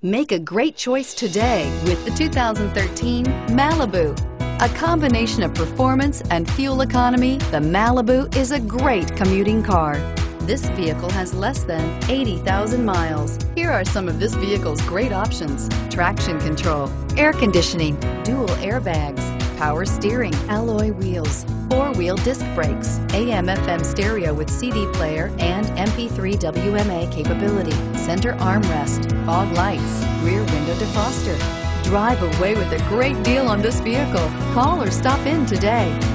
Make a great choice today with the 2013 Malibu. A combination of performance and fuel economy, the Malibu is a great commuting car. This vehicle has less than 80,000 miles. Here are some of this vehicle's great options: traction control, air conditioning, dual airbags, power steering, alloy wheels, four-wheel disc brakes, AM/FM stereo with CD player and MP3 WMA capability, center armrest, fog lights, rear window defroster. Drive away with a great deal on this vehicle. Call or stop in today.